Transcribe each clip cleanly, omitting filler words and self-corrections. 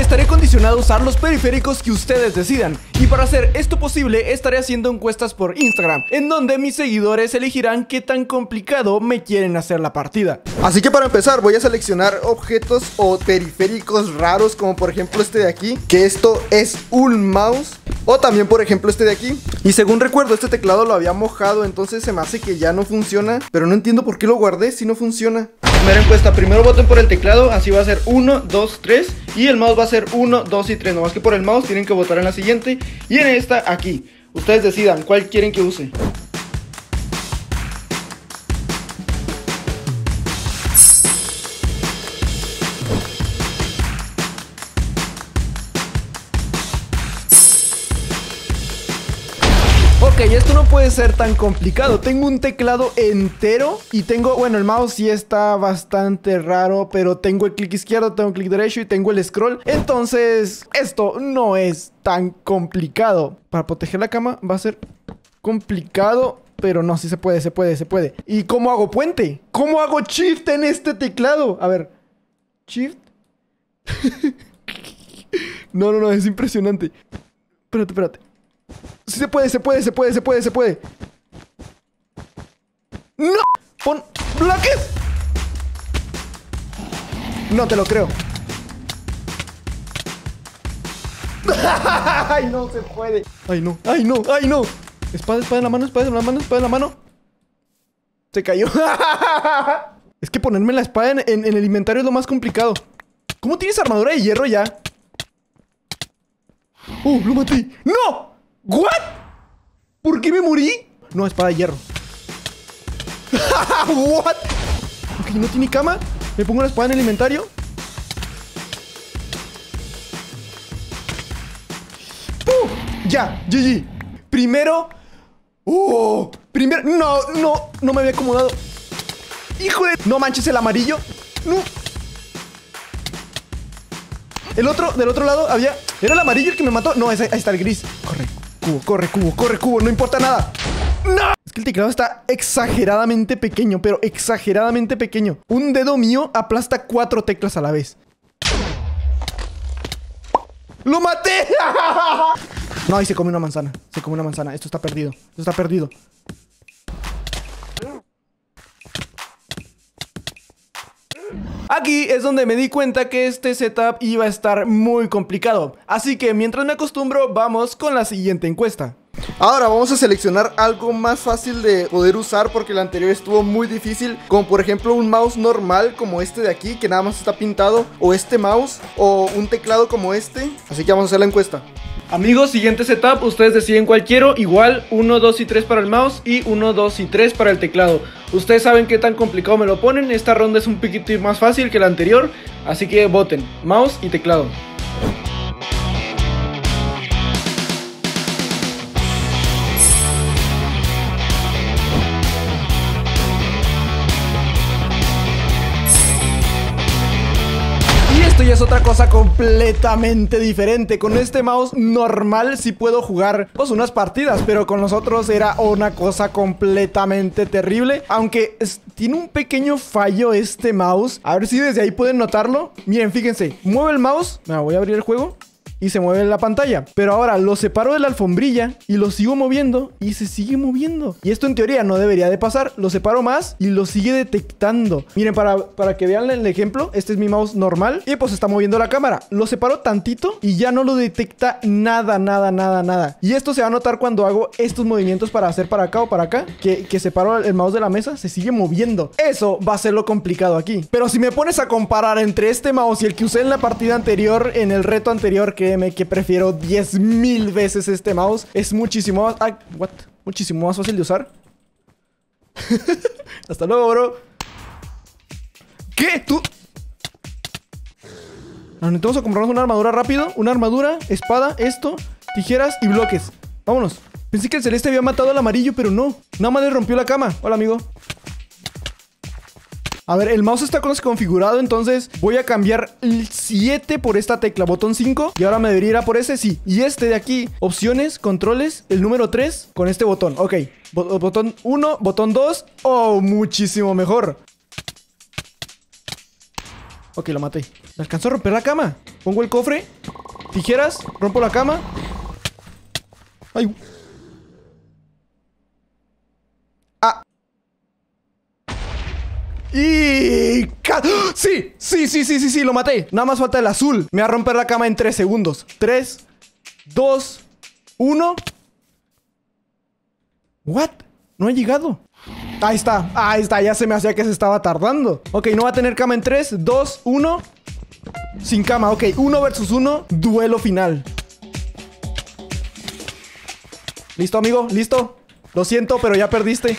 estaré condicionado a usar los periféricos que ustedes decidan. Y para hacer esto posible, estaré haciendo encuestas por Instagram, en donde mis seguidores elegirán qué tan complicado me quieren hacer la partida. Así que para empezar, voy a seleccionar objetos o periféricos raros, como por ejemplo este de aquí, que esto es un mouse. O también por ejemplo este de aquí. Y según recuerdo, este teclado lo había mojado, entonces se me hace que ya no funciona. Pero no entiendo por qué lo guardé si no funciona. Primera encuesta, primero voten por el teclado. Así va a ser 1, 2, 3. Y el mouse va a ser 1, 2 y 3. Nomás que por el mouse tienen que votar en la siguiente. Y en esta aquí. Ustedes decidan cuál quieren que use. Ok, esto no puede ser tan complicado. Tengo un teclado entero y tengo, bueno, el mouse sí está bastante raro, pero tengo el clic izquierdo, tengo el clic derecho y tengo el scroll. Entonces, esto no es tan complicado. Para proteger la cama va a ser complicado, pero no, sí se puede, se puede, se puede. ¿Y cómo hago puente? ¿Cómo hago shift en este teclado? A ver, shift. No, es impresionante. Espérate. Sí se puede, se puede. ¡No! ¡Pon bloques! No te lo creo. ¡Ay, no se puede! ¡Ay, no! Espada en la mano. Se cayó. Es que ponerme la espada en el inventario es lo más complicado. ¿Cómo tienes armadura de hierro ya? Lo maté. ¡No! ¿What? ¿Por qué me morí? No, espada de hierro. ¿What? Ok, no tiene cama. Me pongo la espada en el inventario. Ya, GG. Primero. Primero. No me había acomodado. Hijo de... No manches el amarillo. No. El otro, del otro lado había... ¿Era el amarillo el que me mató? No, ahí está el gris. Corre, cubo, no importa nada. ¡No! Es que el teclado está exageradamente pequeño, pero exageradamente pequeño. Un dedo mío aplasta 4 teclas a la vez. ¡Lo maté! No, y se come una manzana. Esto está perdido. Aquí es donde me di cuenta que este setup iba a estar muy complicado. Así que mientras me acostumbro, vamos con la siguiente encuesta. Ahora vamos a seleccionar algo más fácil de poder usar, porque el anterior estuvo muy difícil. Como por ejemplo un mouse normal como este de aquí, que nada más está pintado. O este mouse, o un teclado como este. Así que vamos a hacer la encuesta. Amigos, siguiente setup, ustedes deciden cuál quiero. Igual 1, 2 y 3 para el mouse y 1, 2 y 3 para el teclado. Ustedes saben qué tan complicado me lo ponen. Esta ronda es un poquito más fácil que la anterior, así que voten, mouse y teclado. Esto ya es otra cosa completamente diferente. Con este mouse normal sí puedo jugar pues unas partidas, pero con los otros era una cosa completamente terrible. Aunque tiene un pequeño fallo este mouse. A ver si desde ahí pueden notarlo. Miren, fíjense, mueve el mouse. Voy a abrir el juego y se mueve en la pantalla. Pero ahora lo separo de la alfombrilla y lo sigo moviendo y se sigue moviendo. Y esto en teoría no debería de pasar. Lo separo más y lo sigue detectando. Miren, para que vean el ejemplo, este es mi mouse normal y pues está moviendo la cámara. Lo separo tantito y ya no lo detecta nada. Y esto se va a notar cuando hago estos movimientos para hacer para acá o para acá, que separo el mouse de la mesa, se sigue moviendo. Eso va a ser lo complicado aquí. Pero si me pones a comparar entre este mouse y el que usé en la partida anterior, en el reto anterior, que prefiero 10,000 veces este mouse. Es muchísimo más... muchísimo más fácil de usar. Hasta luego, bro. ¿Qué? ¿Tú? Nos necesitamos a comprarnos una armadura rápido. Una armadura, espada, esto, tijeras y bloques. Vámonos. Pensé que el celeste había matado al amarillo, pero no. Nada más le rompió la cama. Hola, amigo. A ver, el mouse está configurado, entonces voy a cambiar el 7 por esta tecla, botón 5. Y ahora me debería ir a por ese, sí. Y este de aquí, opciones, controles, el número 3 con este botón. Ok, botón 1, botón 2. Oh, muchísimo mejor. Ok, lo maté. ¿Me alcanzó a romper la cama? Pongo el cofre Tijeras, rompo la cama. Ay. Ah. Y... ¡Sí! Sí, lo maté. Nada más falta el azul. Me va a romper la cama en 3 segundos. 3, 2, 1. ¿What? No ha llegado. Ahí está, ya se me hacía que se estaba tardando. Ok, no va a tener cama en 3, 2, 1. Sin cama, ok, 1 versus 1. Duelo final. ¿Listo, amigo? ¿Listo? Lo siento, pero ya perdiste.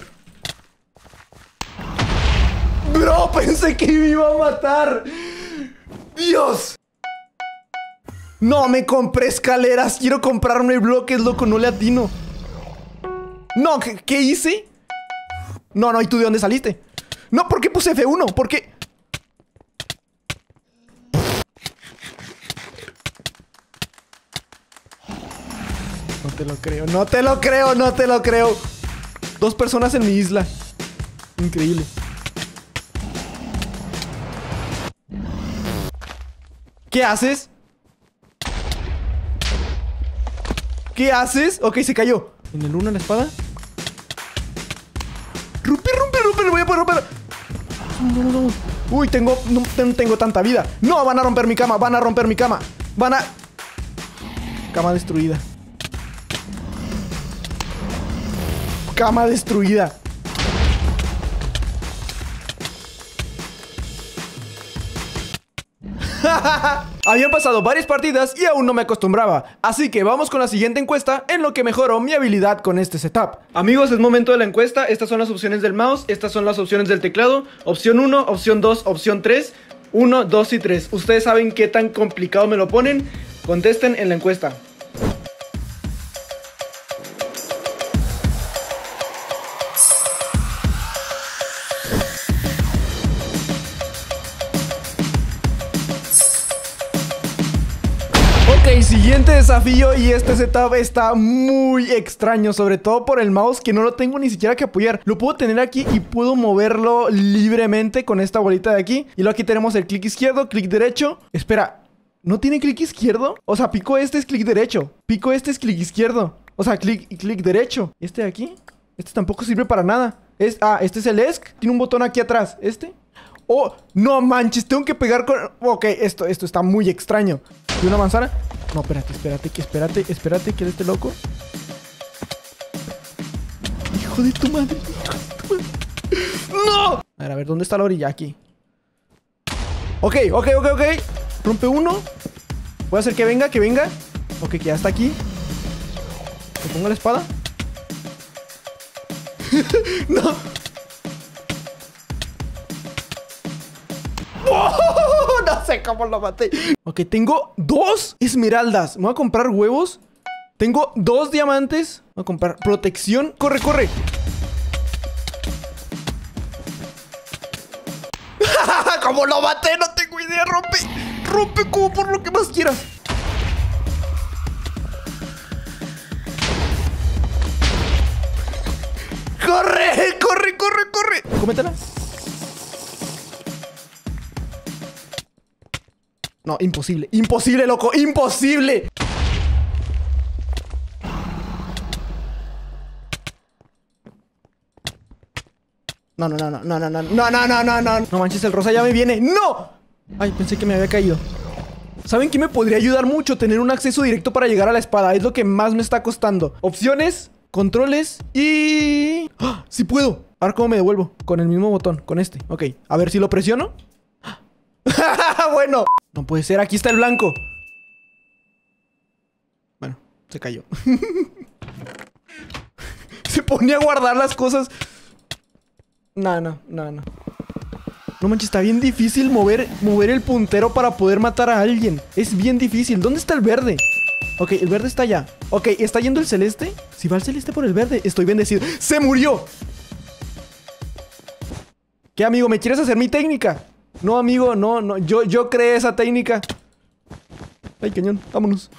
Bro, pensé que me iba a matar. Dios. No, me compré escaleras. Quiero comprarme bloques, loco, no le atino. No, ¿qué hice? No, ¿y tú de dónde saliste? No, ¿por qué puse F1? ¿Por qué? No te lo creo. 2 personas en mi isla. Increíble. ¿Qué haces? ¿Qué haces? Ok, se cayó. ¿En el 1 la espada? ¡Rompe! ¡Voy a poder romper! No. Uy, no tengo tanta vida. No, van a romper mi cama. Cama destruida. Cama destruida. Habían pasado varias partidas y aún no me acostumbraba. Así que vamos con la siguiente encuesta en lo que mejoró mi habilidad con este setup. Amigos, es momento de la encuesta. Estas son las opciones del mouse, estas son las opciones del teclado. Opción 1, opción 2, opción 3. 1, 2 y 3. Ustedes saben qué tan complicado me lo ponen. Contesten en la encuesta. Ok, siguiente desafío y este setup está muy extraño, sobre todo por el mouse que no lo tengo ni siquiera que apoyar. Lo puedo tener aquí y puedo moverlo libremente con esta bolita de aquí. Y luego aquí tenemos el clic izquierdo, clic derecho. Espera, ¿no tiene clic izquierdo? O sea, pico este es clic derecho, pico este es clic izquierdo. O sea, clic derecho. ¿Este de aquí? Este tampoco sirve para nada. Este es el ESC, tiene un botón aquí atrás. ¿Este? Oh, no manches, tengo que pegar con... Ok, esto está muy extraño. ¿Y una manzana? No, espérate, que él esté loco. Hijo de tu madre. ¡No! A ver, ¿dónde está la orilla? Aquí. Ok. Rompe uno. Voy a hacer que venga. Ok, que ya está aquí. Le pongo la espada. No. No sé cómo lo maté. Ok, tengo 2 esmeraldas. Me voy a comprar huevos. Tengo 2 diamantes. Voy a comprar protección. Corre. ¿Cómo lo maté? No tengo idea. Rompe como por lo que más quieras. ¡Corre! Cómetela. No, imposible, loco, imposible. No. No manches, el rosa ya me viene. ¡No! Ay, pensé que me había caído. ¿Saben qué me podría ayudar mucho? Tener un acceso directo para llegar a la espada. Es lo que más me está costando. Opciones, controles y... ¡Ah! ¡Sí puedo! Ahora, ¿cómo me devuelvo? Con el mismo botón, con este. Ok, a ver si lo presiono. Bueno. No puede ser, aquí está el blanco. Bueno, se cayó. Se ponía a guardar las cosas. No. No manches, está bien difícil mover el puntero para poder matar a alguien. Es bien difícil. ¿Dónde está el verde? Ok, el verde está allá. Ok, ¿está yendo el celeste? Si va el celeste por el verde, estoy bendecido. ¡Se murió! ¿Qué, amigo? ¿Me quieres hacer mi técnica? No, amigo, no. Yo creé esa técnica. Ay, cañón, vámonos.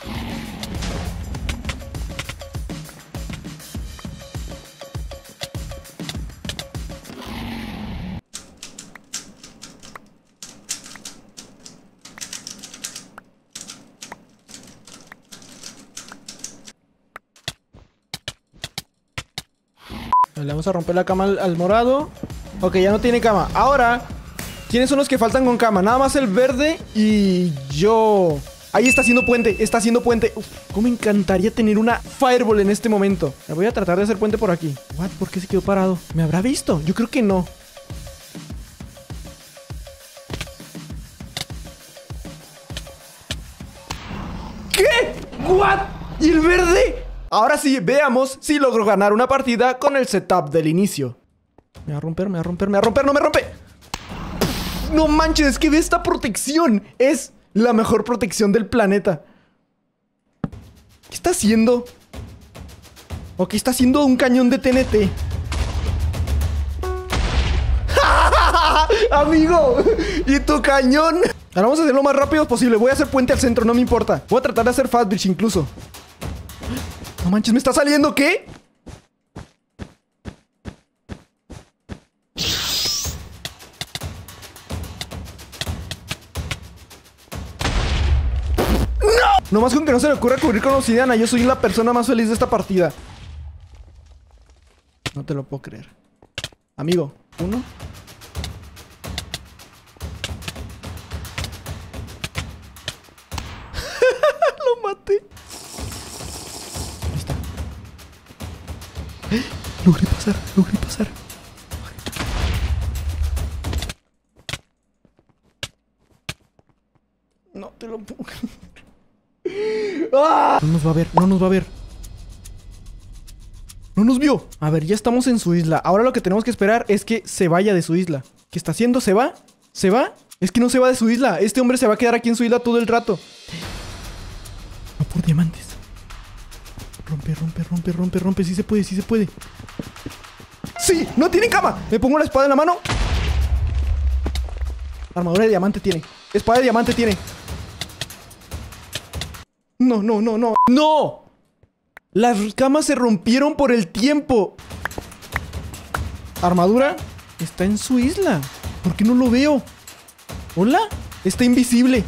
Le vamos a romper la cama al morado. Ok, ya no tiene cama. Ahora, ¿quiénes son los que faltan con cama? Nada más el verde y yo. Ahí está haciendo puente, está haciendo puente. Uf, cómo me encantaría tener una fireball en este momento. Me voy a tratar de hacer puente por aquí. What? ¿Por qué se quedó parado? ¿Me habrá visto? Yo creo que no. ¿Qué? ¿What? ¿Y el verde? Ahora sí, veamos si logro ganar una partida con el setup del inicio. Me va a romper, me va a romper, me va a romper, no me rompe. No manches, es que ve esta protección. Es la mejor protección del planeta. ¿Qué está haciendo? Ok, está haciendo un cañón de TNT. Amigo, ¿y tu cañón? Ahora vamos a hacer lo más rápido posible. Voy a hacer puente al centro, no me importa. Voy a tratar de hacer fast bridge incluso. No manches, ¿me está saliendo qué? Nomás con que no se me ocurra cubrir con obsidiana. Yo soy la persona más feliz de esta partida. No te lo puedo creer. Amigo, uno. Lo maté. Ahí está. Logré pasar, logré pasar. No te lo puedo creer. ¡Ah! No nos va a ver, no nos va a ver. No nos vio. A ver, ya estamos en su isla. Ahora lo que tenemos que esperar es que se vaya de su isla. ¿Qué está haciendo? ¿Se va? ¿Se va? Es que no se va de su isla. Este hombre se va a quedar aquí en su isla todo el rato. Va por diamantes. Rompe, rompe, rompe, rompe, rompe. Sí se puede, sí se puede. ¡Sí! ¡No tiene cama! Me pongo la espada en la mano. Armadura de diamante tiene. Espada de diamante tiene. No, no, no, no. ¡No! Las camas se rompieron por el tiempo. Armadura está en su isla. ¿Por qué no lo veo? ¿Hola? Está invisible.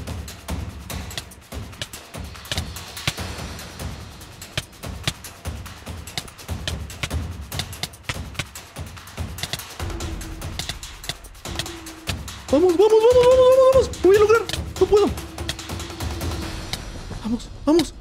Vamos, vamos, vamos, vamos, vamos, vamos. Lo voy a lograr. No puedo. Vamos, vamos.